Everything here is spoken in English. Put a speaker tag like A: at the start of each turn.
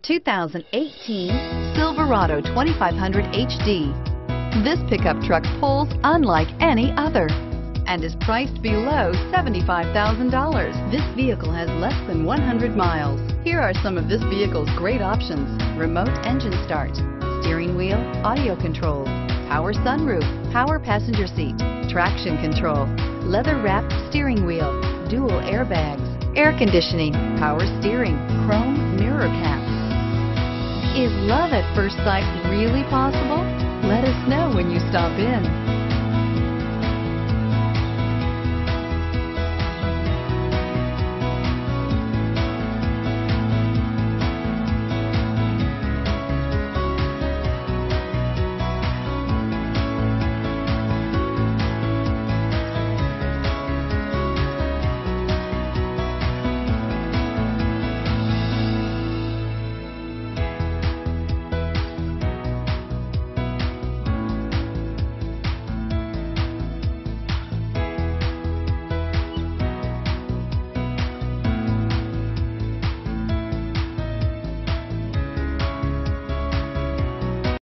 A: 2018 Silverado 2500HD. This pickup truck pulls unlike any other and is priced below $75,000. This vehicle has less than 100 miles. Here are some of this vehicle's great options: remote engine start, steering wheel audio controls, power sunroof, power passenger seat, traction control, leather-wrapped steering wheel, dual airbags, air conditioning, power steering, chrome mirror caps. Is love at first sight really possible? Let us know when you stop in.